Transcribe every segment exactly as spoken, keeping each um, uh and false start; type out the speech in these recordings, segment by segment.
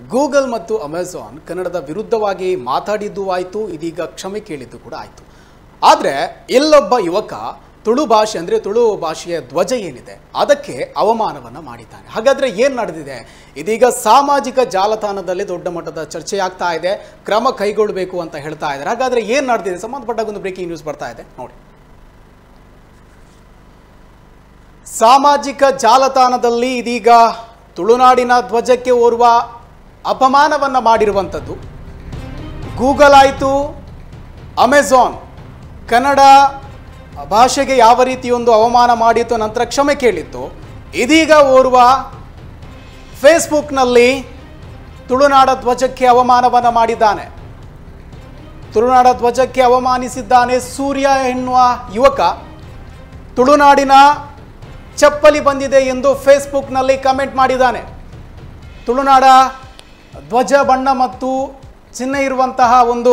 Google ಮತ್ತು Amazon ಕನ್ನಡದ ವಿರುದ್ಧವಾಗಿ ಮಾತಾಡಿದ್ದು ಆಯಿತು, ಇದೀಗ ಕ್ಷಮೆ ಕೇಳಿದ್ದು ಕೂಡ ಆಯಿತು. ಆದರೆ ಇಲ್ಲೊಬ್ಬ ಯುವಕ ತುಳು ಭಾಷೆ ಅಂದರೆ ತುಳು ಭಾಷೆಯ ಧ್ವಜ ಏನಿದೆ ಅದಕ್ಕೆ ಅವಮಾನವನ್ನು ಮಾಡಿದ್ದಾನೆ. ಹಾಗಾದರೆ ಏನು ನಡೆದಿದೆ? ಇದೀಗ ಸಾಮಾಜಿಕ ಜಾಲತಾಣದಲ್ಲಿ ದೊಡ್ಡ ಮಟ್ಟದ ಚರ್ಚೆ ಆಗ್ತಾ ಇದೆ, ಕ್ರಮ ಕೈಗೊಳ್ಳಬೇಕು ಅಂತ ಹೇಳ್ತಾ ಇದ್ದಾರೆ. ಹಾಗಾದರೆ ಏನು ನಡೆದಿದೆ ಸಂಬಂಧಪಟ್ಟಾಗ ಒಂದು ಬ್ರೇಕಿಂಗ್ ನ್ಯೂಸ್ ಬರ್ತಾ ಇದೆ ನೋಡಿ. ಸಾಮಾಜಿಕ ಜಾಲತಾಣದಲ್ಲಿ ಇದೀಗ ತುಳುನಾಡಿನ ಧ್ವಜಕ್ಕೆ ಓರ್ವ ಅಪಮಾನವನ್ನು ಮಾಡಿರುವಂಥದ್ದು. ಗೂಗಲ್ ಆಯಿತು, ಅಮೆಜಾನ್ ಕನ್ನಡ ಭಾಷೆಗೆ ಯಾವ ರೀತಿಯೊಂದು ಅವಮಾನ ಮಾಡಿತ್ತು, ನಂತರ ಕ್ಷಮೆ ಕೇಳಿತ್ತು. ಇದೀಗ ಓರ್ವ ಫೇಸ್ಬುಕ್ನಲ್ಲಿ ತುಳುನಾಡ ಧ್ವಜಕ್ಕೆ ಅವಮಾನವನ್ನು ಮಾಡಿದ್ದಾನೆ. ತುಳುನಾಡ ಧ್ವಜಕ್ಕೆ ಅವಮಾನಿಸಿದ್ದಾನೆ ಸೂರ್ಯ ಎನ್ನುವ ಯುವಕ. ತುಳುನಾಡಿನ ಚಪ್ಪಲಿ ಬಂದಿದೆ ಎಂದು ಫೇಸ್ಬುಕ್ನಲ್ಲಿ ಕಮೆಂಟ್ ಮಾಡಿದ್ದಾನೆ. ತುಳುನಾಡ ಧ್ವಜ ಬಣ್ಣ ಮತ್ತು ಚಿಹ್ನೆ ಇರುವಂತಹ ಒಂದು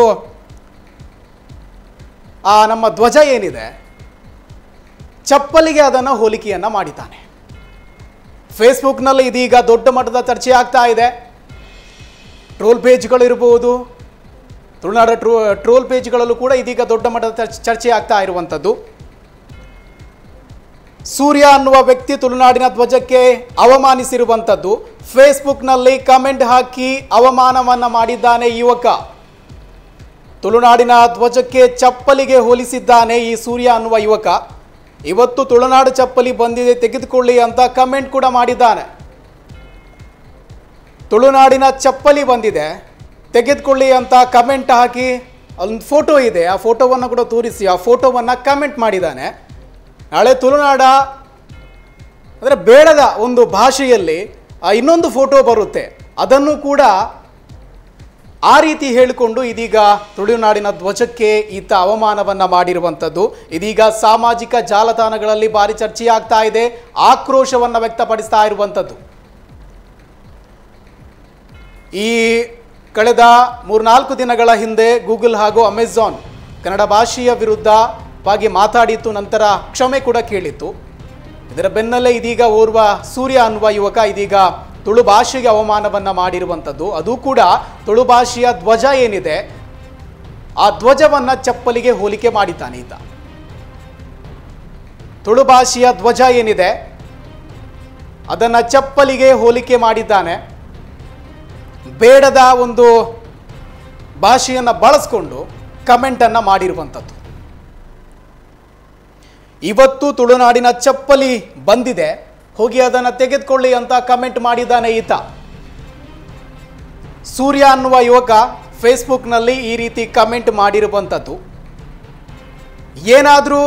ಆ ನಮ್ಮ ಧ್ವಜ ಏನಿದೆ ಚಪ್ಪಲಿಗೆ ಅದನ್ನು ಹೋಲಿಕೆಯನ್ನು ಮಾಡಿದ್ದಾನೆ. ಫೇಸ್ಬುಕ್ನಲ್ಲಿ ಇದೀಗ ದೊಡ್ಡ ಮಟ್ಟದ ಚರ್ಚೆ ಆಗ್ತಾ ಇದೆ. ಟ್ರೋಲ್ ಪೇಜ್ಗಳಿರ್ಬೋದು, ತುಳುನಾಡ ಟ್ರೋ ಟ್ರೋಲ್ ಪೇಜ್ಗಳಲ್ಲೂ ಕೂಡ ಇದೀಗ ದೊಡ್ಡ ಮಟ್ಟದ ಚರ್ಚೆ ಆಗ್ತಾ ಇರುವಂಥದ್ದು. ಸೂರ್ಯ ಅನ್ನುವ ವ್ಯಕ್ತಿ ತುಳುನಾಡಿನ ಧ್ವಜಕ್ಕೆ ಅವಮಾನಿಸಿರುವಂಥದ್ದು. ಫೇಸ್ಬುಕ್ನಲ್ಲಿ ಕಮೆಂಟ್ ಹಾಕಿ ಅವಮಾನವನ್ನು ಮಾಡಿದ್ದಾನೆ ಯುವಕ. ತುಳುನಾಡಿನ ಧ್ವಜಕ್ಕೆ ಚಪ್ಪಲಿಗೆ ಹೋಲಿಸಿದ್ದಾನೆ ಈ ಸೂರ್ಯ ಅನ್ನುವ ಯುವಕ. ಇವತ್ತು ತುಳುನಾಡು ಚಪ್ಪಲಿ ಬಂದಿದೆ ತೆಗೆದುಕೊಳ್ಳಿ ಅಂತ ಕಮೆಂಟ್ ಕೂಡ ಮಾಡಿದ್ದಾನೆ. ತುಳುನಾಡಿನ ಚಪ್ಪಲಿ ಬಂದಿದೆ ತೆಗೆದುಕೊಳ್ಳಿ ಅಂತ ಕಮೆಂಟ್ ಹಾಕಿ ಒಂದು ಫೋಟೋ ಇದೆ, ಆ ಫೋಟೋವನ್ನು ಕೂಡ ತೋರಿಸಿ ಆ ಫೋಟೋವನ್ನು ಕಮೆಂಟ್ ಮಾಡಿದ್ದಾನೆ. ನಾಳೆ ತುಳುನಾಡ ಅಂದರೆ ಬೇಡದ ಒಂದು ಭಾಷೆಯಲ್ಲಿ ಇನ್ನೊಂದು ಫೋಟೋ ಬರುತ್ತೆ, ಅದನ್ನು ಕೂಡ ಆ ರೀತಿ ಹೇಳಿಕೊಂಡು ಇದೀಗ ತುಳುನಾಡಿನ ಧ್ವಜಕ್ಕೆ ಈತ ಅವಮಾನವನ್ನು ಮಾಡಿರುವಂಥದ್ದು. ಇದೀಗ ಸಾಮಾಜಿಕ ಜಾಲತಾಣಗಳಲ್ಲಿ ಭಾರಿ ಚರ್ಚೆ ಆಗ್ತಾ ಇದೆ, ಆಕ್ರೋಶವನ್ನು ವ್ಯಕ್ತಪಡಿಸ್ತಾ ಇರುವಂಥದ್ದು. ಈ ಕಳೆದ ಮೂರ್ನಾಲ್ಕು ದಿನಗಳ ಹಿಂದೆ ಗೂಗಲ್ ಹಾಗೂ ಅಮೆಜಾನ್ ಕನ್ನಡ ಭಾಷೆಯ ವಿರುದ್ಧವಾಗಿ ಮಾತಾಡಿತ್ತು, ನಂತರ ಕ್ಷಮೆ ಕೂಡ ಕೇಳಿತ್ತು. ಇದರ ಬೆನ್ನಲ್ಲೇ ಇದೀಗ ಓರ್ವ ಸೂರ್ಯ ಅನ್ನುವ ಯುವಕ ಇದೀಗ ತುಳು ಭಾಷೆಗೆ ಅವಮಾನವನ್ನು ಮಾಡಿರುವಂಥದ್ದು. ಅದು ಕೂಡ ತುಳು ಭಾಷೆಯ ಧ್ವಜ ಏನಿದೆ ಆ ಧ್ವಜವನ್ನು ಚಪ್ಪಲಿಗೆ ಹೋಲಿಕೆ ಮಾಡಿದ್ದಾನೆ ಈತ. ತುಳು ಭಾಷೆಯ ಧ್ವಜ ಏನಿದೆ ಅದನ್ನು ಚಪ್ಪಲಿಗೆ ಹೋಲಿಕೆ ಮಾಡಿದ್ದಾನೆ. ಬೇಡದ ಒಂದು ಭಾಷೆಯನ್ನು ಬಳಸ್ಕೊಂಡು ಕಮೆಂಟನ್ನು ಮಾಡಿರುವಂಥದ್ದು. ಇವತ್ತು ತುಳುನಾಡಿನ ಚಪ್ಪಲಿ ಬಂದಿದೆ, ಹೋಗಿ ಅದನ್ನು ತೆಗೆದುಕೊಳ್ಳಿ ಅಂತ ಕಮೆಂಟ್ ಮಾಡಿದ್ದಾನೆ ಈತ. ಸೂರ್ಯ ಅನ್ನುವ ಯುವಕ ಫೇಸ್ಬುಕ್ನಲ್ಲಿ ಈ ರೀತಿ ಕಮೆಂಟ್ ಮಾಡಿರುವಂಥದ್ದು. ಏನಾದರೂ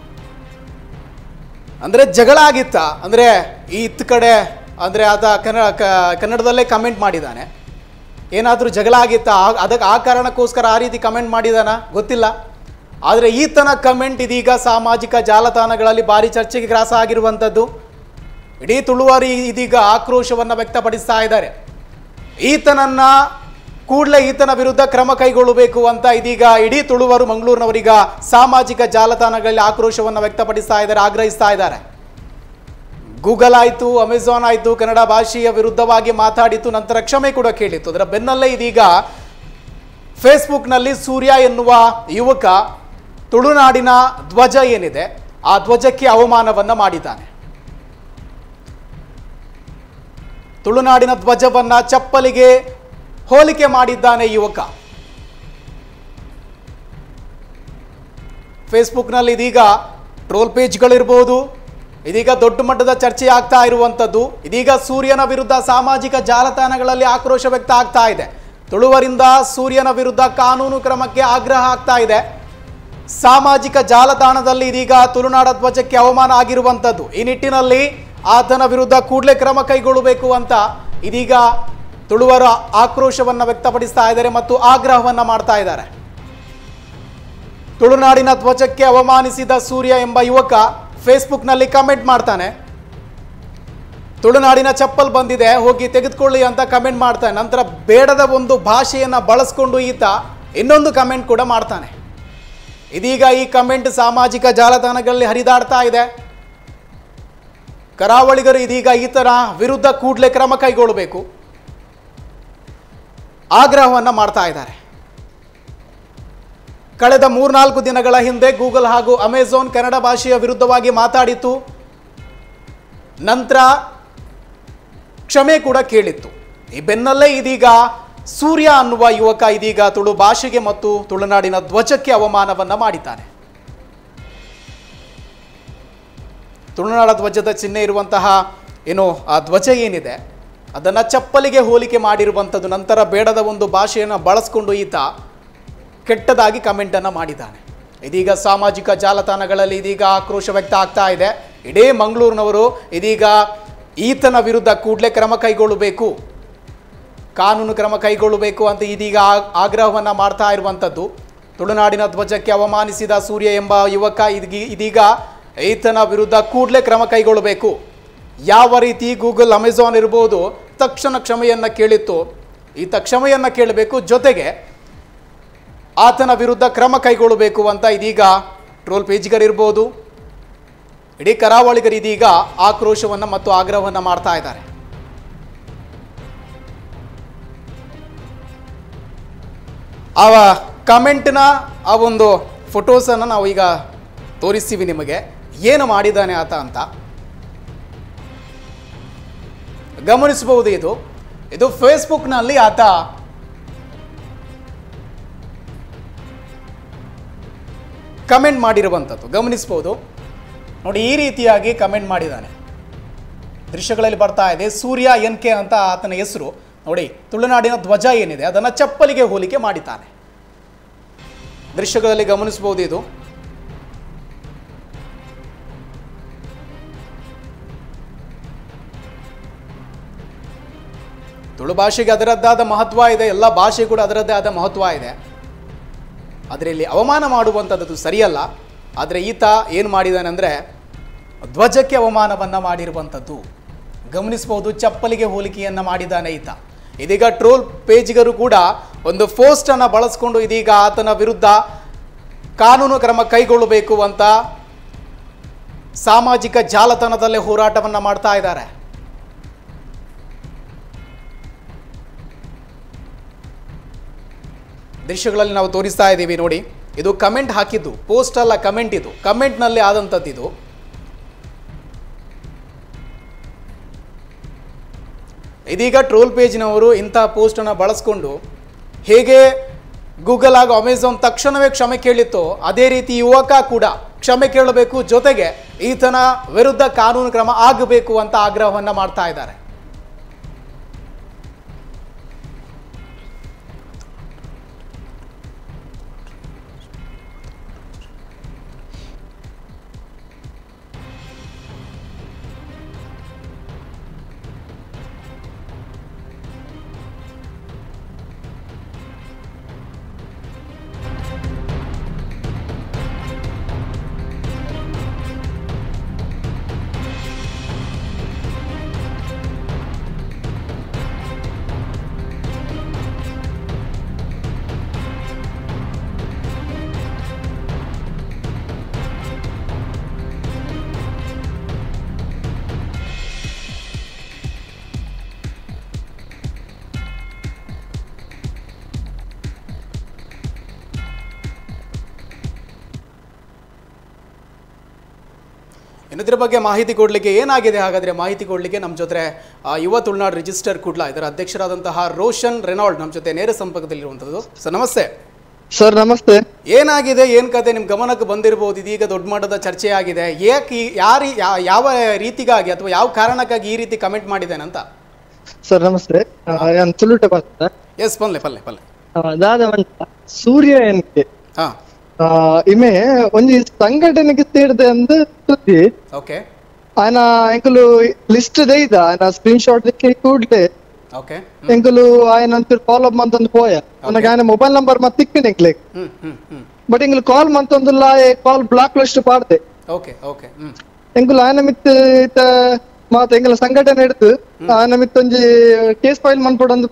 ಅಂದರೆ ಜಗಳ ಆಗಿತ್ತ ಅಂದರೆ ಈ ಇತ್ತ ಕಡೆ ಅಂದರೆ ಆತ ಕನ್ನಡ ಕನ್ನಡದಲ್ಲೇ ಕಮೆಂಟ್ ಮಾಡಿದ್ದಾನೆ. ಏನಾದರೂ ಜಗಳ ಆಗಿತ್ತ ಅದಕ್ಕೆ ಆ ಕಾರಣಕ್ಕೋಸ್ಕರ ಆ ರೀತಿ ಕಮೆಂಟ್ ಮಾಡಿದಾನ ಗೊತ್ತಿಲ್ಲ. ಆದರೆ ಈತನ ಕಮೆಂಟ್ ಇದೀಗ ಸಾಮಾಜಿಕ ಜಾಲತಾಣಗಳಲ್ಲಿ ಭಾರಿ ಚರ್ಚೆಗೆ ಗ್ರಾಸ ಆಗಿರುವಂಥದ್ದು. ಇಡೀ ತುಳುವಾರಿ ಇದೀಗ ಆಕ್ರೋಶವನ್ನು ವ್ಯಕ್ತಪಡಿಸ್ತಾ ಇದ್ದಾರೆ. ಈತನನ್ನು ಕೂಡಲೇ ಈತನ ವಿರುದ್ಧ ಕ್ರಮ ಕೈಗೊಳ್ಳಬೇಕು ಅಂತ ಇದೀಗ ಇಡೀ ತುಳುವರು ಮಂಗಳೂರಿನವರೀಗ ಸಾಮಾಜಿಕ ಜಾಲತಾಣಗಳಲ್ಲಿ ಆಕ್ರೋಶವನ್ನು ವ್ಯಕ್ತಪಡಿಸ್ತಾ ಇದ್ದಾರೆ, ಆಗ್ರಹಿಸ್ತಾ ಇದ್ದಾರೆ. ಗೂಗಲ್ ಆಯಿತು, ಅಮೆಜಾನ್ ಆಯಿತು, ಕನ್ನಡ ಭಾಷೆಯ ವಿರುದ್ಧವಾಗಿ ಮಾತಾಡಿತು, ನಂತರ ಕ್ಷಮೆ ಕೂಡ ಕೇಳಿತ್ತು. ಅದರ ಬೆನ್ನಲ್ಲೇ ಇದೀಗ ಫೇಸ್ಬುಕ್ನಲ್ಲಿ ಸೂರ್ಯ ಎನ್ನುವ ಯುವಕ ತುಳುನಾಡಿನ ಧ್ವಜ ಏನಿದೆ ಆ ಧ್ವಜಕ್ಕೆ ಅವಮಾನವನ್ನು ಮಾಡಿದ್ದಾನೆ. ತುಳುನಾಡಿನ ಧ್ವಜವನ್ನು ಚಪ್ಪಲಿಗೆ ಹೋಲಿಕೆ ಮಾಡಿದ್ದಾನೆ ಯುವಕ. ಫೇಸ್ಬುಕ್ನಲ್ಲಿ ಇದೀಗ ಟ್ರೋಲ್ ಪೇಜ್ಗಳಿರ್ಬೋದು, ಇದೀಗ ದೊಡ್ಡ ಮಟ್ಟದ ಚರ್ಚೆ ಆಗ್ತಾ ಇರುವಂಥದ್ದು. ಇದೀಗ ಸೂರ್ಯನ ವಿರುದ್ಧ ಸಾಮಾಜಿಕ ಜಾಲತಾಣಗಳಲ್ಲಿ ಆಕ್ರೋಶ ವ್ಯಕ್ತ ಆಗ್ತಾ ಇದೆ. ತುಳುವರಿಂದ ಸೂರ್ಯನ ವಿರುದ್ಧ ಕಾನೂನು ಕ್ರಮಕ್ಕೆ ಆಗ್ರಹ ಆಗ್ತಾ ಇದೆ. ಸಾಮಾಜಿಕ ಜಾಲತಾಣದಲ್ಲಿ ಇದೀಗ ತುಳುನಾಡ ಧ್ವಜಕ್ಕೆ ಅವಮಾನ ಆಗಿರುವಂಥದ್ದು. ಈ ನಿಟ್ಟಿನಲ್ಲಿ ಆತನ ವಿರುದ್ಧ ಕೂಡಲೇ ಕ್ರಮ ಕೈಗೊಳ್ಳಬೇಕು ಅಂತ ಇದೀಗ ತುಳುವರ ಆಕ್ರೋಶವನ್ನು ವ್ಯಕ್ತಪಡಿಸ್ತಾ ಇದ್ದಾರೆ ಮತ್ತು ಆಗ್ರಹವನ್ನು ಮಾಡ್ತಾ ಇದ್ದಾರೆ. ತುಳುನಾಡಿನ ಧ್ವಜಕ್ಕೆ ಅವಮಾನಿಸಿದ ಸೂರ್ಯ ಎಂಬ ಯುವಕ ಫೇಸ್ಬುಕ್ನಲ್ಲಿ ಕಮೆಂಟ್ ಮಾಡ್ತಾನೆ. ತುಳುನಾಡಿನ ಚಪ್ಪಲ್ ಬಂದಿದೆ, ಹೋಗಿ ತೆಗೆದುಕೊಳ್ಳಿ ಅಂತ ಕಮೆಂಟ್ ಮಾಡ್ತಾನೆ. ನಂತರ ಬೇಡದ ಒಂದು ಭಾಷೆಯನ್ನು ಬಳಸ್ಕೊಂಡು ಈತ ಇನ್ನೊಂದು ಕಮೆಂಟ್ ಕೂಡ ಮಾಡ್ತಾನೆ. ಇದೀಗ ಈ ಕಮೆಂಟ್ ಸಾಮಾಜಿಕ ಜಾಲತಾಣಗಳಲ್ಲಿ ಹರಿದಾಡ್ತಾ ಇದೆ. ಕರಾವಳಿಗರು ಇದೀಗ ಈತನ ವಿರುದ್ಧ ಕೂಡಲೇ ಕ್ರಮ ಕೈಗೊಳ್ಳಬೇಕು. ಆಗ್ರಹವನ್ನು ಮಾಡ್ತಾ ಇದ್ದಾರೆ. ಕಳೆದ ಮೂರ್ನಾಲ್ಕು ದಿನಗಳ ಹಿಂದೆ ಗೂಗಲ್ ಹಾಗೂ ಅಮೆಜಾನ್ ಕನ್ನಡ ಭಾಷೆಯ ವಿರುದ್ಧವಾಗಿ ಮಾತಾಡಿತ್ತು. ನಂತರ ಕ್ಷಮೆ ಕೂಡ ಕೇಳಿತ್ತು. ಈ ಬೆನ್ನಲ್ಲೇ ಇದೀಗ ಸೂರ್ಯ ಅನ್ನುವ ಯುವಕ ಇದೀಗ ತುಳು ಭಾಷೆಗೆ ಮತ್ತು ತುಳುನಾಡಿನ ಧ್ವಜಕ್ಕೆ ಅವಮಾನವನ್ನ ಮಾಡಿದ್ದಾನೆ. ತುಳುನಾಡ ಧ್ವಜದ ಚಿಹ್ನೆ ಇರುವಂತಹ ಏನು ಆ ಧ್ವಜ ಏನಿದೆ ಅದನ್ನು ಚಪ್ಪಲಿಗೆ ಹೋಲಿಕೆ ಮಾಡಿರುವಂಥದ್ದು. ನಂತರ ಬೇಡದ ಒಂದು ಭಾಷೆಯನ್ನು ಬಳಸ್ಕೊಂಡು ಈತ ಕೆಟ್ಟದಾಗಿ ಕಮೆಂಟನ್ನು ಮಾಡಿದ್ದಾನೆ. ಇದೀಗ ಸಾಮಾಜಿಕ ಜಾಲತಾಣಗಳಲ್ಲಿ ಇದೀಗ ಆಕ್ರೋಶ ವ್ಯಕ್ತ ಆಗ್ತಾ ಇದೆ. ಇಡೀ ಮಂಗಳೂರಿನವರು ಇದೀಗ ಈತನ ವಿರುದ್ಧ ಕೂಡಲೇ ಕ್ರಮ ಕೈಗೊಳ್ಳಬೇಕು, ಕಾನೂನು ಕ್ರಮ ಕೈಗೊಳ್ಳಬೇಕು ಅಂತ ಇದೀಗ ಆಗ್ರಹವನ್ನು ಮಾಡ್ತಾ ಇರುವಂಥದ್ದು. ತುಳುನಾಡಿನ ಧ್ವಜಕ್ಕೆ ಅವಮಾನಿಸಿದ ಸೂರ್ಯ ಎಂಬ ಯುವಕ ಇದೀಗ ಈತನ ವಿರುದ್ಧ ಕೂಡಲೇ ಕ್ರಮ ಕೈಗೊಳ್ಳಬೇಕು. ಯಾವ ರೀತಿ ಗೂಗಲ್ ಅಮೆಜಾನ್ ಇರ್ಬೋದು ತಕ್ಷಣ ಕ್ಷಮೆಯನ್ನು ಕೇಳಿತ್ತು, ಈತ ಕ್ಷಮೆಯನ್ನು ಕೇಳಬೇಕು, ಜೊತೆಗೆ ಆತನ ವಿರುದ್ಧ ಕ್ರಮ ಕೈಗೊಳ್ಳಬೇಕು ಅಂತ ಇದೀಗ ಟ್ರೋಲ್ ಪೇಜ್ಗರಿರ್ಬೋದು ಇಡೀ ಕರಾವಳಿಗರು ಇದೀಗ ಆಕ್ರೋಶವನ್ನು ಮತ್ತು ಆಗ್ರಹವನ್ನು ಮಾಡ್ತಾ ಇದ್ದಾರೆ. ಆ ಕಮೆಂಟ್ನ ಆ ಒಂದು ಫೋಟೋಸನ್ನು ನಾವು ಈಗ ತೋರಿಸ್ತೀವಿ ನಿಮಗೆ, ಏನು ಮಾಡಿದ್ದಾನೆ ಆತ ಅಂತ ಗಮನಿಸಬಹುದು. ಇದು ಇದು ಫೇಸ್ಬುಕ್ನಲ್ಲಿ ಆತ ಕಮೆಂಟ್ ಮಾಡಿರುವಂಥದ್ದು ಗಮನಿಸಬಹುದು. ನೋಡಿ, ಈ ರೀತಿಯಾಗಿ ಕಮೆಂಟ್ ಮಾಡಿದ್ದಾನೆ. ದೃಶ್ಯಗಳಲ್ಲಿ ಬರ್ತಾ ಇದೆ. ಸೂರ್ಯ ಎನ್ ಕೆ ಅಂತ ಆತನ ಹೆಸರು. ನೋಡಿ, ತುಳುನಾಡಿನ ಧ್ವಜ ಏನಿದೆ ಅದನ್ನು ಚಪ್ಪಲಿಗೆ ಹೋಲಿಕೆ ಮಾಡಿದ್ದಾನೆ. ದೃಶ್ಯಗಳಲ್ಲಿ ಗಮನಿಸಬಹುದು. ಇದು ತುಳು ಭಾಷೆಗೆ ಅದರದ್ದಾದ ಮಹತ್ವ ಇದೆ, ಎಲ್ಲ ಭಾಷೆ ಕೂಡ ಅದರದ್ದೇ ಆದ ಮಹತ್ವ ಇದೆ. ಆದರೆ ಇಲ್ಲಿ ಅವಮಾನ ಮಾಡುವಂಥದ್ದು ಸರಿಯಲ್ಲ. ಆದರೆ ಈತ ಏನು ಮಾಡಿದ್ದಾನೆ ಅಂದರೆ ಧ್ವಜಕ್ಕೆ ಅವಮಾನವನ್ನು ಮಾಡಿರುವಂಥದ್ದು ಗಮನಿಸಬಹುದು. ಚಪ್ಪಲಿಗೆ ಹೋಲಿಕೆಯನ್ನು ಮಾಡಿದ್ದಾನೆ ಈತ. ಇದೀಗ ಟ್ರೋಲ್ ಪೇಜ್ಗರು ಕೂಡ ಒಂದು ಪೋಸ್ಟನ್ನು ಬಳಸಿಕೊಂಡು ಇದೀಗ ಆತನ ವಿರುದ್ಧ ಕಾನೂನು ಕ್ರಮ ಕೈಗೊಳ್ಳಬೇಕು ಅಂತ ಸಾಮಾಜಿಕ ಜಾಲತಾಣದಲ್ಲೇ ಹೋರಾಟವನ್ನು ಮಾಡ್ತಾ ಇದ್ದಾರೆ. ದೃಶ್ಯಗಳಲ್ಲಿ ನಾವು ತೋರಿಸ್ತಾ ಇದ್ದೀವಿ. ನೋಡಿ, ಇದು ಕಮೆಂಟ್ ಹಾಕಿದ್ದು, ಪೋಸ್ಟ್ ಅಲ್ಲ, ಕಮೆಂಟ್. ಇದು ಕಮೆಂಟ್ನಲ್ಲಿ ಆದಂಥದ್ದು. ಇದು ಇದೀಗ ಟ್ರೋಲ್ ಪೇಜ್ನವರು ಇಂಥ ಪೋಸ್ಟನ್ನು ಬಳಸ್ಕೊಂಡು ಹೇಗೆ ಗೂಗಲ್ ಹಾಗೂ ಅಮೆಜಾನ್ ತಕ್ಷಣವೇ ಕ್ಷಮೆ ಕೇಳಿತ್ತು, ಅದೇ ರೀತಿ ಯುವಕ ಕೂಡ ಕ್ಷಮೆ ಕೇಳಬೇಕು, ಜೊತೆಗೆ ಈತನ ವಿರುದ್ಧ ಕಾನೂನು ಕ್ರಮ ಆಗಬೇಕು ಅಂತ ಆಗ್ರಹವನ್ನು ಮಾಡ್ತಾ ಇದ್ದಾರೆ. ಇನ್ನಿದ್ರ ಬಗ್ಗೆ ಮಾಹಿತಿ ಕೊಡಲಿಕ್ಕೆ ಏನಾಗಿದೆ ಹಾಗಾದರೆ ಮಾಹಿತಿ ಕೊಡಲಿಕ್ಕೆ ನಮ್ಮ ಜೊತೆ ಯುವ ತುಳುನಾಡು ರಿಜಿಸ್ಟರ್ ಕೂಡ್ಲಾ ಇದರ ಅಧ್ಯಕ್ಷರಾದಂತಹ ರೋಷನ್ ರೆನಾಲ್ಡ್ ನಮ್ಮ ಜೊತೆ ನೇರ ಸಂಪರ್ಕದಲ್ಲಿರುವಂಥದ್ದು. ಸರ್ ನಮಸ್ತೆ. ಸರ್ ನಮಸ್ತೆ. ಏನಾಗಿದೆ, ಏನು ಕತೆ ನಿಮ್ಮ ಗಮನಕ್ಕೆ ಬಂದಿರಬಹುದು, ಇದೀಗ ದೊಡ್ಡ ಮಟ್ಟದ ಚರ್ಚೆ ಆಗಿದೆ. ಏಕೆ, ಯಾರಿ ಯಾವ ರೀತಿಗಾಗಿ ಅಥವಾ ಯಾವ ಕಾರಣಕ್ಕಾಗಿ ಈ ರೀತಿ ಕಮೆಂಟ್ ಮಾಡಿದ್ದೇನೆ ಅಂತ? ಸರ್ ನಮಸ್ತೆ, ನಾನು ತುಳುಟ ಬರ್ತ. ಎಸ್ ಪಲ್ಲೆ ಪಲ್ಲೆ ಪಲ್ಲೆ ದಾದ ಸೂರ್ಯ ಎನ್ಕೆ ಇಮೆ ಒಂಜಿ ಸಂಘಟನೆಗೆ ಸೇರಿದೆ ಅಂದು ಸುದ್ದಿ. ಓಕೆ. ఆయన ఎంకులు లిస్ట్ దేయిద ఆయన స్క్రీన్ షాట్ దిక్కి కూడ్లే. ఓకే. ఎంకులు ఆయన అంత ఫాలో అప్ మంతందు పోయా. మనకి ఆయన మొబైల్ నంబర్ మತ್ తిక్కిన ఎంక్లే. ಹ್ಮ್ ಹ್ಮ್ ಹ್ಮ್. ಬಟ್ ಎಂకులు ಕಾಲ್ ಮಂತೊಂದುಲ್ಲ ಕಾಲ್ ಬ್ಲಾಕ್ ಲಿಸ್ಟ್ ಪಾಡ್ದೆ. Okay okay. ಹ್ಮ್. ಎಂకులు ఆయన ಮಿತ್ ಇತ ಮಾತ ಎಂಕಲ ಸಂಘಟನೆ ಹಿಡಿದು ఆయన ಮಿತ್ ಒಂಜಿ ಕೇಸ್ ಫೈಲ್ ಮನ್ಪೊಡೊಂದು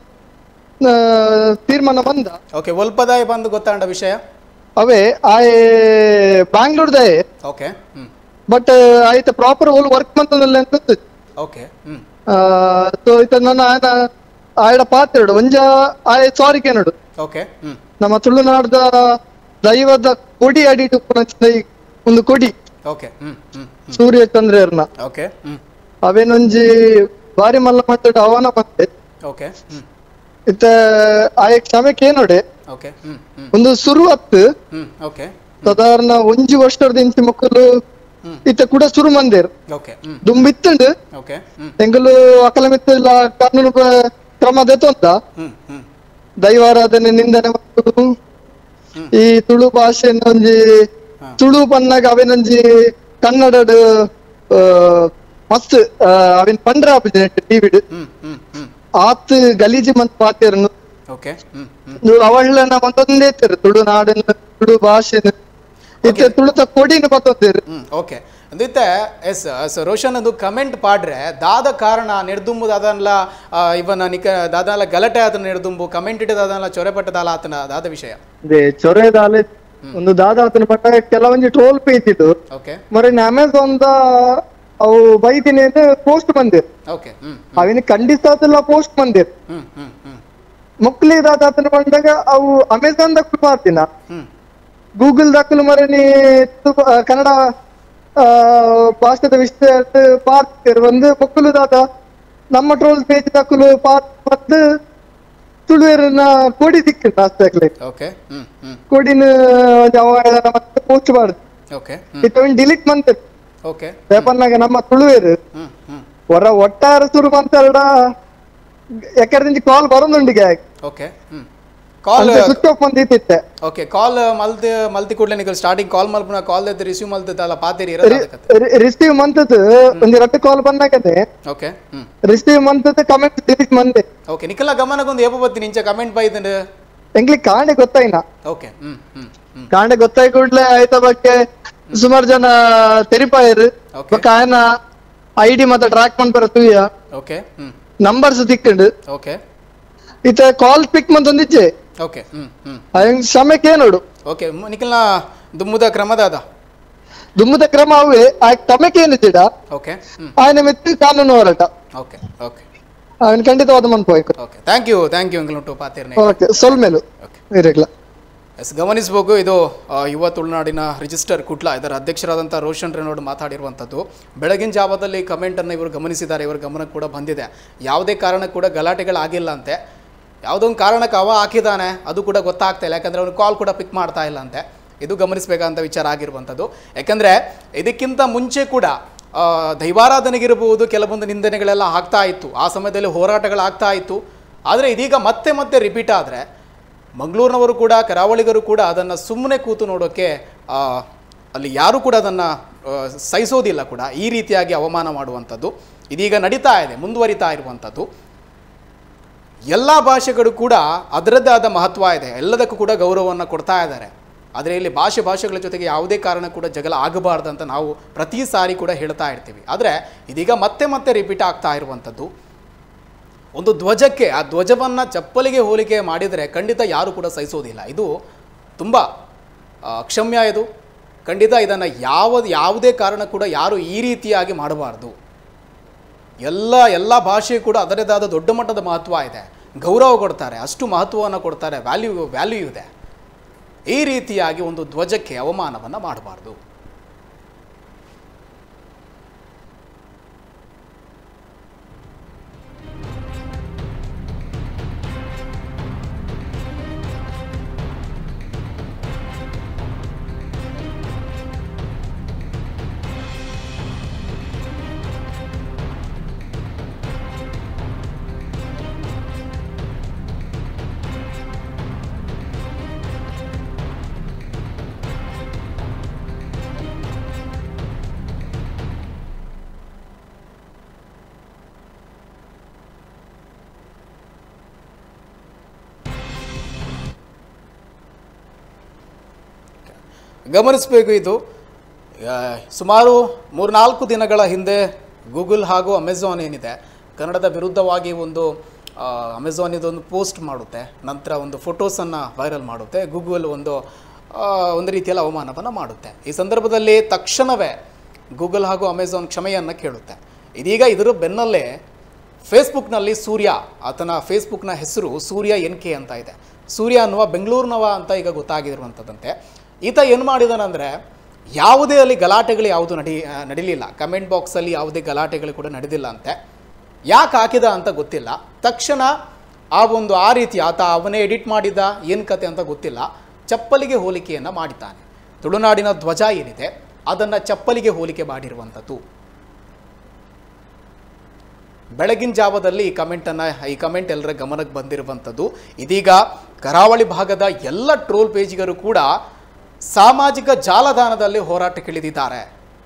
ತೀರ್ಮಾನ ಬಂದ. ಓಕೆ. ಒಲ್ಪದಾಯ ಬಂದು ಗೊತ್ತಾಂಡ ವಿಷಯ ಅವೇ ಆಯ್ ಬ್ಯಾಂಗ್ಳೂರ್ದೇ. ಓಕೆ. ಹ್ಮ್. ಬಟ್ ಆಯ್ತ ಪ್ರಾಪರ್ ಓಲ್ ವರ್ಕ್ ಮಂತಂದಲ್ಲ ಅಂತ ಗೊತ್ತಿತ್ತು. ಓಕೆ. ಹ್ಮ್. ಸೊ ಇತ ನನ್ನ ಆಯ್ಡ ಪಾತ್ರೆಡು ಒಂಜ ಆಯ್ ಸಾರಿಕೆ ನೋಡು ಓಕೆ ಹ್ಮ್ ನಮ್ಮ ತುಳುನಾಡದ ದೈವದ ಕೊಡಿ ಅಡಿಟ್ಟು ಒಂದು ಕೊಡಿ ಓಕೆ ಹ್ಮ್ ಹ್ಮ್ ಸೂರ್ಯ ಚಂದ್ರರ್ನ ಓಕೆ ಹ್ಮ್ ಅವೇನೊಂಜಿ ಬಾರಿ ಮಲ್ಲ ಮಾತಾಡು ಅವನ ಮತ್ತೆ ಓಕೆ ಹ್ಮ್ ಇತ್ತ ಆಯ ಕ್ಷಮಕ್ಕೆ ಏನೋಡೆ ಓಕೆ ಹ್ಮ್ ಹ್ಮ್ ಒಂದು ಶುರು ಹತ್ತು ಹ್ಮ್ ಓಕೆ ಸಾಧಾರಣ ಒಂಜಿ ವರ್ಷದ ಇಂಚಿ ಮಕ್ಕಳು ಇತ್ತ ಕೂಡ ಶುರು ಮಂದಿರ್ ಓಕೆ ಹ್ಮ್ ದುಂಬಿತ್ತಂಡು ಓಕೆ ಹ್ಮ್ ಎಂಗಲು ಅಕಲ ಮಿತ್ತಿಲ್ಲ ಕಾನೂನು ಕ್ರಮ ದೆತ್ತೊಂದ ಹ್ಮ್ ಹ್ಮ್ ದೈವಾರಾಧನೆ ನಿಂದನೆ ಮತ್ತು ಈ ತುಳು ಭಾಷೆ ಒಂಜಿ ತುಳು ಪನ್ನಾಗ ಅವೇನೊಂಜಿ ಕನ್ನಡಡ್ ಮಸ್ತ್ ಅವಿನ್ ಪಂಡ್ರ ಟಿವಿಡ್ ಹ್ಮ್ ಹ್ಮ್ ಹ್ಮ್ ಆತ್ ಗಲೀಜಿ ಮಂತ್ ಪಾತಿರ್ನು ಓಕೆ ಹ್ಮ್ ಹ್ಮ್ ಅವಳನ ಒಂದೊಂದೇ ಇರ್ತಾರೆ ತುಳು ನಾಡನ್ನ ತುಳು ಭಾಷೆನ ಇತ್ತೆ ತುಳುತ ಕೊಡಿನ ಬತ್ತೊಂದೇರು ಹ್ಮ್ ಓಕೆ ಅಂದಿತ್ತೆ ಎಸ್ ಎಸ್ ರೋಷನ್ ಅದು ಕಮೆಂಟ್ ಪಾಡ್ರೆ ದಾದ ಕಾರಣ ನೆಡ್ದುಂಬು ದಾದನ್ಲ ಇವನ ನಿಕ ದಾದನ್ಲ ಗಲಾಟೆ ಆತನ ನೆಡ್ದುಂಬು ಕಮೆಂಟ್ ಇಟ್ಟು ದಾದನ್ಲ ಚೊರೆಪಟ್ಟದಾಲ ಆತನ ದಾದ ವಿಷಯ ಅದೇ ಚೊರೆದಾಲೆ ಒಂದು ದಾದ ಆತನ ಪಟ್ಟ ಕೆಲವೊಂಜಿ ಟ್ರೋಲ್ ಪೇಜ್ ಇದ್ದು ಓಕೆ ಮರ ಅಮೆಝಾನ್ ದ ಅವು ಬೈದಿನಿ ಅಂತ ಪೋಸ್ಟ್ ಬಂದಿರ್ ಓಕೆ ಹ್ಮ್ ಅವಿನ ಖಂಡಿತ ಪೋಸ್ಟ್ ಬಂದಿರ್ ಹ್ಮ್ ಹ್ಮ್ ಹ್ಮ್ ಮಕ್ಳಿ ದಾದ ಆತನ ಬಂದಾಗ ಅವು ಅಮೆಝಾನ್ ದಕ್ಕಲು ಮಾಡ್ತೀನ ಹ್ಮ್ ಗೂಗಲ್ ದಕ್ಕಲು ಮರನಿ ಕನ್ನಡ ಭಾಷೆದ ವಿಷಯ ಪಾರ್ತಿರ್ ಒಂದು ಮಕ್ಕಳು ದಾದ ನಮ್ಮ ಟ್ರೋಲ್ ಪೇಜ್ ದಕ್ಕಲು ಪಾರ್ಟ್ ಬಂದು ತುಳುವೇರನ್ನ ಕೊಡಿ ದಿಕ್ಕ ಅಷ್ಟಾಗ್ಲಿ ಓಕೆ ಹ್ಮ್ ಹ್ಮ್ ಕೊಡಿನ ಮತ್ತೆ ಪೋಸ್ಟ್ ಮಾಡುದು ಓಕೆ ಇಟ್ಟು ಡಿಲೀಟ್ ಮಂತ್ ಓಕೆ ಪೇಪರ್ನಾಗ ನಮ್ಮ ತುಳುವೇರು ಹ್ಮ್ ಹ್ಮ್ ಹೊರ ಒಟ್ಟಾರೆ ಶುರು ಬಂತಾರಡ ಯಾಕಂದ್ರೆ ಕಾಲ್ ಬರೋದುಂಡಿಗೆ ಓಕೆ ಹ್ಮ್ ಕಾಲ್ ಸ್ವಿಚ್ ಆಫ್ ಬಂದಿತ್ತೆ ಓಕೆ ಕಾಲ್ ಮಲ್ತಿ ಮಲ್ತಿ ಕೂಡಲೇ ನೀವು ಸ್ಟಾರ್ಟಿಂಗ್ ಕಾಲ್ ಮಲ್ಪನ ಕಾಲ್ ಎದ್ದು ರಿಸೀವ್ ಮಲ್ತದಲ್ಲ ಪಾತಿರಿ ರಿಸೀವ್ ಮಂತದ್ ಒಂದು ರಟ್ಟು ಕಾಲ್ ಬಂದಾಗದೆ ಓಕೆ ಹ್ಮ್ ರಿಸೀವ್ ಮಂತದ್ ಕಮೆಂಟ್ ಡಿಲೀಟ್ ಮಂದೆ ಓಕೆ ನಿಖಲ ಗಮನಕ್ಕೊಂದು ಏಪ ಬತ್ತೀನಿ ಇಂಚ ಕಮೆಂಟ್ ಬೈದಂಡು ಎಂಗ್ಲಿಕ್ ಕಾಣೆ ಗೊತ್ತಾಯಿನ ಓಕೆ ಹ್ಮ್ ಹ್ಮ್ ಹ್ಮ್ ಕಾಣೆ ಗೊತ್ತಾയി ಕೂಡಲೇ ಆಯ್ತ ಬಗ್ಗೆ ಸುಮಾರು ಜನ ತೆರಿಪಾಯರು ಕಾಯನ ಐ ಡಿ ಮತ್ತೆ ಟ್ರ್ಯಾಕ್ ಮಾಡ್ಬಾರ ತೂಯ ಓಕೆ ಹ್ಮ್ ನಂಬರ್ಸ್ ತಿಕ್ಕಂಡು ಓಕೆ ಇತ ಕಾಲ್ ಪಿಕ್ ಮಂತೊಂದಿಜ್ಜೆ ಓಕೆ ಹ್ಮ್ ಹ್ಮ್ ಅಯ್ಯಂಗ್ ಸಮಯಕ್ಕೆ ನೋಡು ಓಕೆ ನಿಖಲ್ನ ದುಮ್ಮುದ ಕ್ರಮದಾದ ದುಮ್ಮದ ಕ್ರಮ ಅವೇ ಆ ತಮಕ್ಕೆ ಏನಿದ್ದೀಡ ಓಕೆ ಹ್ಮ್ ఆయన ಮೆತ್ತಿ ಕಾನೂನು ಹೋರಾಟ ಓಕೆ ಓಕೆ ಅವನು ಖಂಡಿತವಾದ ಮನ್ಪೋಯ್ತು okay thank you thank you uncle ಪಾತಿರ್ನೆ ಓಕೆ ಸೊಲ್ಮೇಲು ಓಕೆ ಇರಗ್ಲ ಎಸ್ ಗಮನಿಸಬೇಕು ಇದು ಯುವ ತುಳುನಾಡಿನ ರಿಜಿಸ್ಟರ್ ಕುಟ್ಲ ಇದರ ಅಧ್ಯಕ್ಷರಾದಂಥ ರೋಷನ್ ರೆನೋಡ್ ಮಾತಾಡಿರುವಂಥದ್ದು ಬೆಳಗಿನ ಜಾವದಲ್ಲಿ ಕಮೆಂಟನ್ನು ಇವರು ಗಮನಿಸಿದ್ದಾರೆ ಇವರ ಗಮನಕ್ಕೆ ಕೂಡ ಬಂದಿದೆ ಯಾವುದೇ ಕಾರಣಕ್ಕೆ ಕೂಡ ಗಲಾಟೆಗಳಾಗಿಲ್ಲ ಅಂತೆ ಯಾವುದೋ ಒಂದು ಕಾರಣಕ್ಕೆ ಅವ ಹಾಕಿದ್ದಾನೆ ಅದು ಕೂಡ ಗೊತ್ತಾಗ್ತಾ ಇಲ್ಲ ಯಾಕಂದರೆ ಅವನು ಕಾಲ್ ಕೂಡ ಪಿಕ್ ಮಾಡ್ತಾ ಇಲ್ಲ ಅಂತೆ ಇದು ಗಮನಿಸಬೇಕಂತ ವಿಚಾರ ಆಗಿರುವಂಥದ್ದು ಯಾಕಂದರೆ ಇದಕ್ಕಿಂತ ಮುಂಚೆ ಕೂಡ ದೈವಾರಾಧನೆಗಿರಬಹುದು ಕೆಲವೊಂದು ನಿಂದನೆಗಳೆಲ್ಲ ಆಗ್ತಾ ಇತ್ತು ಆ ಸಮಯದಲ್ಲಿ ಹೋರಾಟಗಳಾಗ್ತಾ ಇತ್ತು ಆದರೆ ಇದೀಗ ಮತ್ತೆ ಮತ್ತೆ ರಿಪೀಟ್ ಆದರೆ ಮಂಗಳೂರಿನವರು ಕೂಡ ಕರಾವಳಿಗರು ಕೂಡ ಅದನ್ನು ಸುಮ್ಮನೆ ಕೂತು ನೋಡೋಕ್ಕೆ ಅಲ್ಲಿ ಯಾರೂ ಕೂಡ ಅದನ್ನು ಸಹಿಸೋದಿಲ್ಲ ಕೂಡ ಈ ರೀತಿಯಾಗಿ ಅವಮಾನ ಮಾಡುವಂಥದ್ದು ಇದೀಗ ನಡೀತಾ ಇದೆ ಮುಂದುವರಿತಾ ಇರುವಂಥದ್ದು ಎಲ್ಲ ಭಾಷೆಗಳು ಕೂಡ ಅದರದ್ದೇ ಆದ ಮಹತ್ವ ಇದೆ ಎಲ್ಲದಕ್ಕೂ ಕೂಡ ಗೌರವವನ್ನು ಕೊಡ್ತಾ ಇದ್ದಾರೆ ಆದರೆ ಇಲ್ಲಿ ಭಾಷೆ ಭಾಷೆಗಳ ಜೊತೆಗೆ ಯಾವುದೇ ಕಾರಣ ಕೂಡ ಜಗಳ ಆಗಬಾರ್ದಂತ ನಾವು ಪ್ರತಿ ಸಾರಿ ಕೂಡ ಹೇಳ್ತಾ ಇರ್ತೀವಿ ಆದರೆ ಇದೀಗ ಮತ್ತೆ ಮತ್ತೆ ರಿಪೀಟ್ ಆಗ್ತಾ ಇರುವಂಥದ್ದು ಒಂದು ಧ್ವಜಕ್ಕೆ ಆ ಧ್ವಜವನ್ನು ಚಪ್ಪಲಿಗೆ ಹೋಲಿಕೆ ಮಾಡಿದರೆ ಖಂಡಿತ ಯಾರೂ ಕೂಡ ಸಹಿಸೋದಿಲ್ಲ ಇದು ತುಂಬ ಅಕ್ಷಮ್ಯ ಇದು ಖಂಡಿತ ಇದನ್ನು ಯಾವ ಯಾವುದೇ ಕಾರಣ ಕೂಡ ಯಾರು ಈ ರೀತಿಯಾಗಿ ಮಾಡಬಾರ್ದು ಎಲ್ಲ ಎಲ್ಲ ಭಾಷೆ ಕೂಡ ಅದರದಾದ ದೊಡ್ಡ ಮಟ್ಟದ ಮಹತ್ವ ಇದೆ ಗೌರವ ಕೊಡ್ತಾರೆ ಅಷ್ಟು ಮಹತ್ವವನ್ನು ಕೊಡ್ತಾರೆ ವ್ಯಾಲ್ಯೂ ವ್ಯಾಲ್ಯೂ ಇದೆ ಈ ರೀತಿಯಾಗಿ ಒಂದು ಧ್ವಜಕ್ಕೆ ಅವಮಾನವನ್ನು ಮಾಡಬಾರ್ದು ಗಮನಿಸಬೇಕು ಇದು ಸುಮಾರು ಮೂರ್ನಾಲ್ಕು ದಿನಗಳ ಹಿಂದೆ ಗೂಗಲ್ ಹಾಗೂ ಅಮೆಝಾನ್ ಏನಿದೆ ಕನ್ನಡದ ವಿರುದ್ಧವಾಗಿ ಒಂದು ಅಮೆಝಾನ್ ಇದೊಂದು ಪೋಸ್ಟ್ ಮಾಡುತ್ತೆ ನಂತರ ಒಂದು ಫೋಟೋಸನ್ನು ವೈರಲ್ ಮಾಡುತ್ತೆ ಗೂಗಲ್ ಒಂದು ಒಂದು ರೀತಿಯಲ್ಲಿ ಅವಮಾನವನ್ನು ಮಾಡುತ್ತೆ ಈ ಸಂದರ್ಭದಲ್ಲಿ ತಕ್ಷಣವೇ ಗೂಗಲ್ ಹಾಗೂ ಅಮೆಝಾನ್ ಕ್ಷಮೆಯನ್ನು ಕೇಳುತ್ತೆ ಇದೀಗ ಇದರ ಬೆನ್ನಲ್ಲೇ ಫೇಸ್ಬುಕ್ನಲ್ಲಿ ಸೂರ್ಯ, ಆತನ ಫೇಸ್ಬುಕ್ನ ಹೆಸರು ಸೂರ್ಯ ಎನ್ ಕೆ ಅಂತ ಇದೆ. ಸೂರ್ಯ ಅನ್ನುವ ಬೆಂಗಳೂರಿನವ ಅಂತ ಈಗ ಗೊತ್ತಾಗಿರುವಂಥದ್ದಂತೆ. ಈತ ಏನು ಮಾಡಿದಾನಂದರೆ ಯಾವುದೇ ಅಲ್ಲಿ ಗಲಾಟೆಗಳು ಯಾವುದು ನಡಿ ನಡೀಲಿಲ್ಲ ಕಮೆಂಟ್ ಬಾಕ್ಸಲ್ಲಿ ಯಾವುದೇ ಗಲಾಟೆಗಳು ಕೂಡ ನಡೆದಿಲ್ಲ ಅಂತೆ. ಯಾಕೆ ಹಾಕಿದ ಅಂತ ಗೊತ್ತಿಲ್ಲ. ತಕ್ಷಣ ಆ ಒಂದು ಆ ರೀತಿ ಆತ ಅವನೇ ಎಡಿಟ್ ಮಾಡಿದ್ದ ಏನು ಕತೆ ಅಂತ ಗೊತ್ತಿಲ್ಲ, ಚಪ್ಪಲಿಗೆ ಹೋಲಿಕೆಯನ್ನು ಮಾಡಿದ್ದಾನೆ. ತುಳುನಾಡಿನ ಧ್ವಜ ಏನಿದೆ ಅದನ್ನು ಚಪ್ಪಲಿಗೆ ಹೋಲಿಕೆ ಮಾಡಿರುವಂಥದ್ದು. ಬೆಳಗಿನ ಜಾವದಲ್ಲಿ ಈ ಕಮೆಂಟನ್ನು ಈ ಕಮೆಂಟ್ ಎಲ್ಲರ ಗಮನಕ್ಕೆ ಬಂದಿರುವಂಥದ್ದು. ಇದೀಗ ಕರಾವಳಿ ಭಾಗದ ಎಲ್ಲ ಟ್ರೋಲ್ ಪೇಜಿಗರು ಕೂಡ ಸಾಮಾಜಿಕ ಜಾಲತಾಣದಲ್ಲಿ ಹೋರಾಟಕ್ಕಿಳಿದಿದ್ದಾರೆ.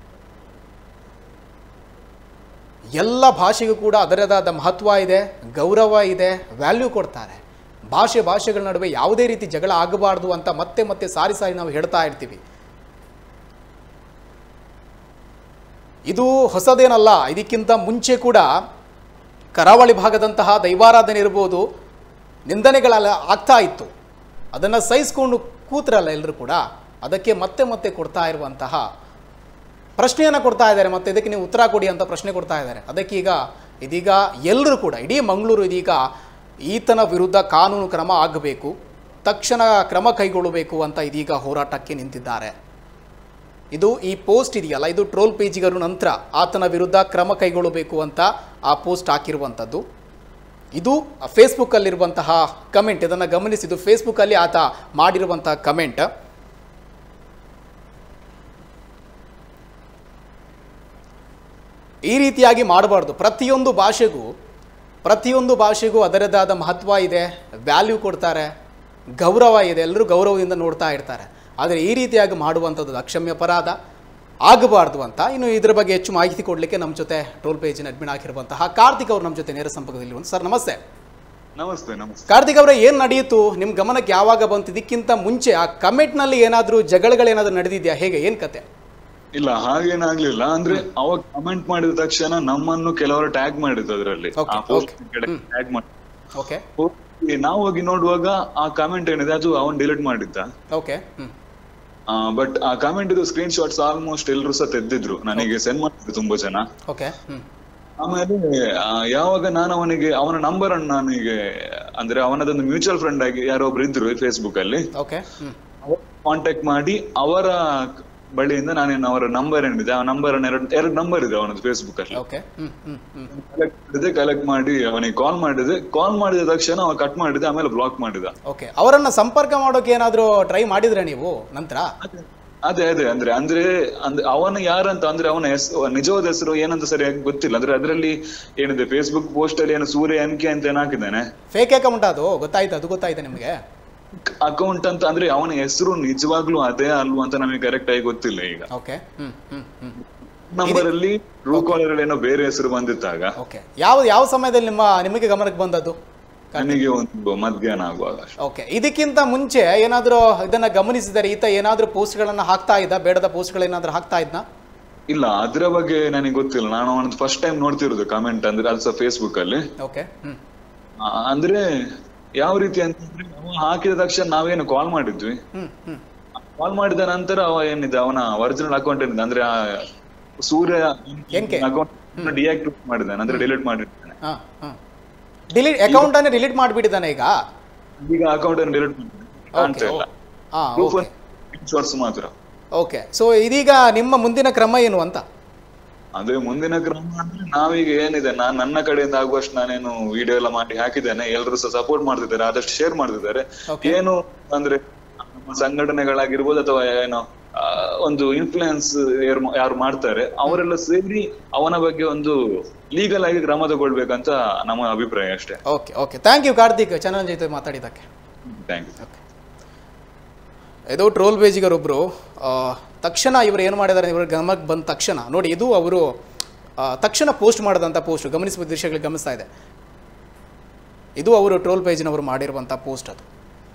ಎಲ್ಲ ಭಾಷೆಗೂ ಕೂಡ ಅದರದಾದ ಮಹತ್ವ ಇದೆ, ಗೌರವ ಇದೆ, ವ್ಯಾಲ್ಯೂ ಕೊಡ್ತಾರೆ. ಭಾಷೆ ಭಾಷೆಗಳ ನಡುವೆ ಯಾವುದೇ ರೀತಿ ಜಗಳ ಆಗಬಾರ್ದು ಅಂತ ಮತ್ತೆ ಮತ್ತೆ ಸಾರಿ ಸಾರಿ ನಾವು ಹೇಳ್ತಾ ಇರ್ತೀವಿ. ಇದು ಹೊಸದೇನಲ್ಲ. ಇದಕ್ಕಿಂತ ಮುಂಚೆ ಕೂಡ ಕರಾವಳಿ ಭಾಗದಂತಹ ದೈವಾರಾಧನೆ ಇರ್ಬೋದು, ನಿಂದನೆಗಳೆಲ್ಲ ಆಗ್ತಾ ಇತ್ತು. ಅದನ್ನು ಸಹಿಸ್ಕೊಂಡು ಕೂತ್ರಲ್ಲ ಎಲ್ಲರೂ ಕೂಡ. ಅದಕ್ಕೆ ಮತ್ತೆ ಮತ್ತೆ ಕೊಡ್ತಾ ಇರುವಂತಹ ಪ್ರಶ್ನೆಯನ್ನು ಕೊಡ್ತಾ ಇದ್ದಾರೆ. ಮತ್ತು ಇದಕ್ಕೆ ನೀವು ಉತ್ತರ ಕೊಡಿ ಅಂತ ಪ್ರಶ್ನೆ ಕೊಡ್ತಾ ಇದ್ದಾರೆ. ಅದಕ್ಕೆ ಈಗ ಇದೀಗ ಎಲ್ಲರೂ ಕೂಡ ಇಡೀ ಮಂಗಳೂರು ಇದೀಗ ಈತನ ವಿರುದ್ಧ ಕಾನೂನು ಕ್ರಮ ಆಗಬೇಕು, ತಕ್ಷಣ ಕ್ರಮ ಕೈಗೊಳ್ಳಬೇಕು ಅಂತ ಇದೀಗ ಹೋರಾಟಕ್ಕೆ ನಿಂತಿದ್ದಾರೆ. ಇದು ಈ ಪೋಸ್ಟ್ ಇದೆಯಲ್ಲ, ಇದು ಟ್ರೋಲ್ ಪೇಜಿಗರು ನಂತರ ಆತನ ವಿರುದ್ಧ ಕ್ರಮ ಕೈಗೊಳ್ಳಬೇಕು ಅಂತ ಆ ಪೋಸ್ಟ್ ಹಾಕಿರುವಂಥದ್ದು. ಇದು ಫೇಸ್ಬುಕ್ಕಲ್ಲಿರುವಂತಹ ಕಮೆಂಟ್. ಇದನ್ನು ಗಮನಿಸಿದ್ದು ಫೇಸ್ಬುಕ್ಕಲ್ಲಿ ಆತ ಮಾಡಿರುವಂತಹ ಕಮೆಂಟ್. ಈ ರೀತಿಯಾಗಿ ಮಾಡಬಾರ್ದು. ಪ್ರತಿಯೊಂದು ಭಾಷೆಗೂ ಪ್ರತಿಯೊಂದು ಭಾಷೆಗೂ ಅದರದಾದ ಮಹತ್ವ ಇದೆ, ವ್ಯಾಲ್ಯೂ ಕೊಡ್ತಾರೆ, ಗೌರವ ಇದೆ, ಎಲ್ಲರೂ ಗೌರವದಿಂದ ನೋಡ್ತಾ ಇರ್ತಾರೆ. ಆದರೆ ಈ ರೀತಿಯಾಗಿ ಮಾಡುವಂಥದ್ದು ಅಕ್ಷಮ್ಯ ಅಪರಾಧ, ಆಗಬಾರ್ದು ಅಂತ. ಇನ್ನು ಇದರ ಬಗ್ಗೆ ಹೆಚ್ಚು ಮಾಹಿತಿ ಕೊಡಲಿಕ್ಕೆ ನಮ್ಮ ಜೊತೆ ಟ್ರೋಲ್ ಪೇಜಿನ ಅಡ್ಮಿನ್ ಆಗಿರುವಂತಹ ಕಾರ್ತಿಕ್ ಅವರು ನಮ್ಮ ಜೊತೆ ನೇರ ಸಂಪರ್ಕದಲ್ಲಿ. ಸರ್ ನಮಸ್ತೆ. ನಮಸ್ತೆ. ನಮಸ್ತೆ ಕಾರ್ತಿಕ್ ಅವರೇ, ಏನು ನಡೆಯಿತು ನಿಮ್ಮ ಗಮನಕ್ಕೆ ಯಾವಾಗ ಬಂತು? ಇದಕ್ಕಿಂತ ಮುಂಚೆ ಆ ಕಮೆಂಟ್ನಲ್ಲಿ ಏನಾದರೂ ಜಗಳಗಳೇನಾದರೂ ನಡೆದಿದೆಯಾ? ಹೇಗೆ, ಏನು ಕತೆ? ಇಲ್ಲ, ಹಾಗೇನಾಗ್ಲಿಲ್ಲ. ಅಂದ್ರೆ ಅವಾಗ ಕಮೆಂಟ್ ಮಾಡಿದ ತಕ್ಷಣ ನಮ್ಮನ್ನು ಕೆಲವರು ಟ್ಯಾಗ್ ಮಾಡಿದ್ರು ಅದರಲ್ಲಿ, ಟ್ಯಾಗ್ ಮಾಡಿ ನಾವು ಹೋಗಿ ನೋಡುವಾಗ ಆ ಕಮೆಂಟ್ ಏನಿದೆ ಅದು ಅವನ್ ಡಿಲೀಟ್ ಮಾಡಿದ್ದ. ಓಕೆ. ಬಟ್ ಆ ಕಮೆಂಟ್ ಇದು ಸ್ಕ್ರೀನ್ ಶಾಟ್ಸ್ ಆಲ್ಮೋಸ್ಟ್ ಎಲ್ರು ಸಹ ತೆಗೆದಿದ್ರು, ನನಗೆ ಸೆಂಡ್ ಮಾಡಿದ್ರು ತುಂಬಾ ಜನ. ಓಕೆ. ಆಮೇಲೆ ಯಾವಾಗ ನಾನು ಅವನಿಗೆ ಅವನ ನಂಬರ್ ಅನ್ನು ನನಗೆ ಅಂದ್ರೆ ಅವನದೊಂದು ಮ್ಯೂಚುವಲ್ ಫ್ರೆಂಡ್ ಆಗಿ ಯಾರೋ ಒಬ್ರು ಇದ್ರು ಫೇಸ್ಬುಕ್ ಅಲ್ಲಿ, ಕಾಂಟ್ಯಾಕ್ಟ್ ಮಾಡಿ ಅವರ ಬಳಿಯಿಂದ ನಾನೇನು ಅವರ ನಂಬರ್ ಏನಿದೆ ಆ ನಂಬರ್ ಅನ್ನು ಎರಡು ಎರಡು ನಂಬರ್ ಇದೆ ಅವನದು ಫೇಸ್ಬುಕ್ ಅಲ್ಲಿ, ಕಲೆಕ್ಟ್ ಮಾಡಿದೆ. ಕಲೆಕ್ಟ್ ಮಾಡಿ ಅವನಿಗೆ ಕಾಲ್ ಮಾಡಿದೆ. ಕಾಲ್ ಮಾಡಿದ ತಕ್ಷಣ ಅವ ಕಟ್ ಮಾಡಿದೆ, ಆಮೇಲೆ ಬ್ಲಾಕ್ ಮಾಡಿದ. ಓಕೆ. ಅವರನ್ನ ಸಂಪರ್ಕ ಮಾಡೋಕೆ ಏನಾದ್ರು ಟ್ರೈ ಮಾಡಿದ್ರೆ ನೀವು ನಂತರ? ಅದೇ ಅದೇ ಅಂದ್ರೆ ಅಂದ್ರೆ ಅಂದ್ರೆ ಅವನು ಯಾರಂತ ಅಂದ್ರೆ ಅವನ ಹೆಸರು ನಿಜವಾದ ಹೆಸರು ಏನಂತ ಸರಿಯಾಗಿ ಗೊತ್ತಿಲ್ಲ. ಅಂದ್ರೆ ಅದರಲ್ಲಿ ಏನಿದೆ ಫೇಸ್ಬುಕ್ ಪೋಸ್ಟ್ ಅಲ್ಲಿ ಏನು ಸೂರ್ಯ ಎನ್ ಕೆ ಅಂತ ಏನ್ ಹಾಕಿದ್ದಾನೆ, ಫೇಕ್ ಅಕೌಂಟ್ ಅದು. ಗೊತ್ತಾಯ್ತು, ಅದು ಗೊತ್ತಾಯ್ತು ನಿಮ್ಗೆ ಅಕೌಂಟ್ ಅಂತ. ಅಂದ್ರೆ ಅವನ ಹೆಸರು ನಿಜವಾಗ್ಲೂ ಅದೇ ಅಲ್ವಾ ಅಂತ ನಮಗೆ ಕರೆಕ್ಟ್ ಆಗಿ ಗೊತ್ತಿಲ್ಲ ಈಗ. ಓಕೆ. ನಂಬರ್ ಅಲ್ಲಿ ಟ್ರೂ ಕಾಲರ್ ಅಲ್ಲಿ ಏನೋ ಬೇರೆ ಹೆಸರು ಬಂದಿತ್ತಾಗ. ಓಕೆ. ಯಾವ ಯಾವ ಸಮಯದಲ್ಲಿ ನಿಮ್ಮ ನಿಮಗೆ ಗಮನಕ್ಕೆ ಬಂದದ್ದು? ನನಗೆ ಒಂದು ಮಧ್ಯಾಹ್ನ ಆಗುವಾಗ. ಓಕೆ. ಇದಕ್ಕಿಂತ ಮುಂಚೆ ಏನಾದ್ರೂ ಇದನ್ನ ಗಮನಿಸಿದರೆ ಈತ ಏನಾದ್ರೂ ಪೋಸ್ಟ್ ಗಳನ್ನ ಹಾಕ್ತಾ ಇದ್ದ, ಬೇಡದ ಪೋಸ್ಟ್ ಗಳೇನಾದ್ರೂ ಹಾಕ್ತಾ ಇದ್ನ? ಇಲ್ಲ, ಅದ್ರ ಬಗ್ಗೆ ನನಗೆ ಗೊತ್ತಿಲ್ಲ. ನಾನು ಅವನದು ಫಸ್ಟ್ ಟೈಮ್ ನೋಡ್ತಿರೋದು ಕಮೆಂಟ್, ಅಂದ್ರೆ ಅದು ಸಹ ಫೇಸ್ಬುಕ್ ಅಲ್ಲಿ. ಓಕೆ. ಅಂದ್ರೆ ಯಾವ ರೀತಿ ಅಂತಂದ್ರೆ ಅವ ಹಾಕಿದ ತಕ್ಷಣ ನಾವೇನು ಕಾಲ್ ಮಾಡಿದ್ವಿ. ಕಾಲ್ ಮಾಡಿದ ನಂತರ ಅವ ಏನಿದೆ ಅವನ ಒರಿಜಿನಲ್ ಅಕೌಂಟ್ ಏನಿದೆ ಅಂದ್ರೆ ಆ ಸೂರ್ಯ ಅಕೌಂಟ್ ಡಿಆಕ್ಟಿವೇಟ್ ಮಾಡಿದ್ದಾನೆ, ಅಂದ್ರೆ ಡಿಲೀಟ್ ಮಾಡಿದ್ದಾನೆ. ಡಿಲೀಟ್ ಅಕೌಂಟ್ ಅನ್ನು ಡಿಲೀಟ್ ಮಾಡಿಬಿಟ್ಟಿದ್ದಾನೆ ಈಗ. ಈಗ ಅಕೌಂಟ್ ಅನ್ನು ಡಿಲೀಟ್ ಮಾಡಿದ್ದಾನೆ ಮಾತ್ರ. ಓಕೆ. ಸೊ ಇದೀಗ ನಿಮ್ಮ ಮುಂದಿನ ಕ್ರಮ ಏನು ಅಂತ? ಅದೇ ಮುಂದಿನ ಕ್ರಮ ಅಂದ್ರೆ ನಾವೀಗ ಏನಿದೆ, ನಾನ್ ನನ್ನ ಕಡೆಯಿಂದ ಆಗುವಷ್ಟು ನಾನೇನು ವಿಡಿಯೋ ಎಲ್ಲ ಮಾಡಿ ಹಾಕಿದ್ದೇನೆ. ಎಲ್ಲರೂ ಸಹ ಸಪೋರ್ಟ್ ಮಾಡ್ತಿದ್ದಾರೆ, ಆದಷ್ಟು ಶೇರ್ ಮಾಡ್ತಿದ್ದಾರೆ. ಏನು ಅಂದ್ರೆ ನಮ್ಮ ಸಂಘಟನೆಗಳಾಗಿರ್ಬೋದು ಅಥವಾ ಏನೋ ಒಂದು ಇನ್ಫ್ಲೂಯೆನ್ಸ್ ಯಾರು ಮಾಡ್ತಾರೆ ಅವರೆಲ್ಲ ಸೇರಿ ಅವನ ಬಗ್ಗೆ ಒಂದು ಲೀಗಲ್ ಆಗಿ ಕ್ರಮ ತಗೊಳ್ಬೇಕಂತ ನಮ್ಮ ಅಭಿಪ್ರಾಯ ಅಷ್ಟೇ. Okay okay thank you Karthik, channel ಜೊತೆ ಮಾತಾಡಿದ್ದಕ್ಕೆ ಥ್ಯಾಂಕ್ ಯು. ಇದು ಟ್ರೋಲ್ ಪೇಜಿಗರೊಬ್ಬರು ತಕ್ಷಣ ಇವರು ಏನು ಮಾಡಿದ್ದಾರೆ, ಇವ್ರ ಗಮನಕ್ಕೆ ಬಂದ ತಕ್ಷಣ ನೋಡಿ, ಇದು ಅವರು ತಕ್ಷಣ ಪೋಸ್ಟ್ ಮಾಡಿದಂಥ ಪೋಸ್ಟ್ ಗಮನಿಸುವ ದೃಶ್ಯಗಳು ಗಮನಿಸ್ತಾ ಇದೆ. ಇದು ಅವರು ಟ್ರೋಲ್ ಪೇಜಿನವರು ಮಾಡಿರುವಂಥ ಪೋಸ್ಟ್. ಅದು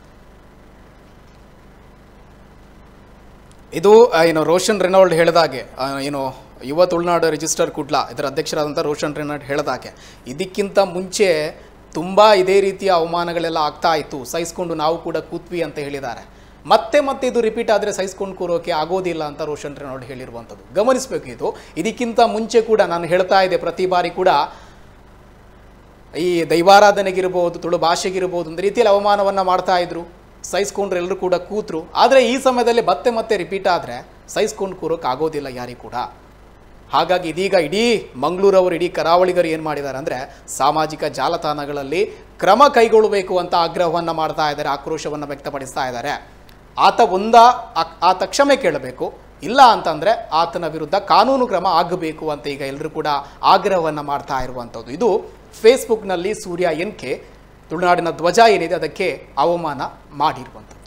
ಇದು ಏನು ರೋಷನ್ ರೆನಾಲ್ಡ್ ಹೇಳಿದಾಗೆ, ಏನು ಯುವ ತುಳುನಾಡು ರಿಜಿಸ್ಟರ್ ಕುಡ್ಲಾ ಇದರ ಅಧ್ಯಕ್ಷರಾದಂಥ ರೋಷನ್ ರೆನಾಲ್ಡ್ ಹೇಳಿದಾಗೆ ಇದಕ್ಕಿಂತ ಮುಂಚೆ ತುಂಬ ಇದೇ ರೀತಿಯ ಅವಮಾನಗಳೆಲ್ಲ ಆಗ್ತಾ ಇತ್ತು, ಸಹಿಸ್ಕೊಂಡು ನಾವು ಕೂಡ ಕೂತ್ವಿ ಅಂತ ಹೇಳಿದ್ದಾರೆ. ಮತ್ತೆ ಮತ್ತೆ ಇದು ರಿಪೀಟ್ ಆದರೆ ಸಹಿಸ್ಕೊಂಡು ಕೂರೋಕೆ ಆಗೋದಿಲ್ಲ ಅಂತ ರೋಷನ್ ರೆನಾಲ್ಡ್ ಹೇಳಿರುವಂಥದ್ದು ಗಮನಿಸಬೇಕು. ಇದು ಇದಕ್ಕಿಂತ ಮುಂಚೆ ಕೂಡ ನಾನು ಹೇಳ್ತಾ ಇದ್ದೆ, ಪ್ರತಿ ಬಾರಿ ಕೂಡ ಈ ದೈವಾರಾಧನೆಗಿರ್ಬೋದು, ತುಳು ಭಾಷೆಗಿರ್ಬೋದು, ಒಂದು ರೀತಿಯಲ್ಲಿ ಅವಮಾನವನ್ನು ಮಾಡ್ತಾ ಇದ್ರು. ಸಹಿಸ್ಕೊಂಡ್ರು, ಎಲ್ಲರೂ ಕೂಡ ಕೂತರು. ಆದರೆ ಈ ಸಮಯದಲ್ಲಿ ಮತ್ತೆ ಮತ್ತೆ ರಿಪೀಟ್ ಆದರೆ ಸಹಿಸ್ಕೊಂಡು ಕೂರೋಕೆ ಆಗೋದಿಲ್ಲ ಯಾರಿಗೂ ಕೂಡ. ಹಾಗಾಗಿ ಇದೀಗ ಇಡೀ ಮಂಗಳೂರವರು, ಇಡೀ ಕರಾವಳಿಗರು ಏನು ಮಾಡಿದ್ದಾರೆ ಅಂದರೆ ಸಾಮಾಜಿಕ ಜಾಲತಾಣಗಳಲ್ಲಿ ಕ್ರಮ ಕೈಗೊಳ್ಳಬೇಕು ಅಂತ ಆಗ್ರಹವನ್ನು ಮಾಡ್ತಾ ಇದ್ದಾರೆ, ಆಕ್ರೋಶವನ್ನು ವ್ಯಕ್ತಪಡಿಸ್ತಾ ಇದ್ದಾರೆ. ಆತ ಒಂದ ಆತ ಕ್ಷಮೆ ಕೇಳಬೇಕು, ಇಲ್ಲ ಅಂತಂದರೆ ಆತನ ವಿರುದ್ಧ ಕಾನೂನು ಕ್ರಮ ಆಗಬೇಕು ಅಂತ ಈಗ ಎಲ್ಲರೂ ಕೂಡ ಆಗ್ರಹವನ್ನು ಮಾಡ್ತಾ ಇರುವಂಥದ್ದು. ಇದು ಫೇಸ್ಬುಕ್ನಲ್ಲಿ ಸೂರ್ಯ ಎನ್ ಕೆ ತುಳುನಾಡಿನ ಧ್ವಜ ಏನಿದೆ ಅದಕ್ಕೆ ಅವಮಾನ ಮಾಡಿರುವಂಥದ್ದು.